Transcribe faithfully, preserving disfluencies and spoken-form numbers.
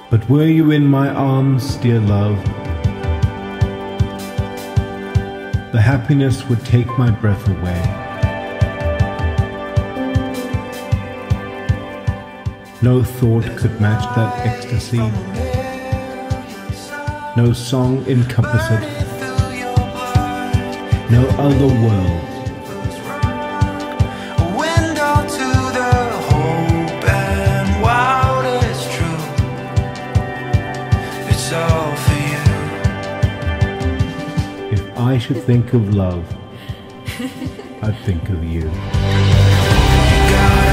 But were you in my arms, dear love, the happiness would take my breath away. No thought could match that ecstasy. No song encompass it. No other world. If I should think of love, I'd think of you.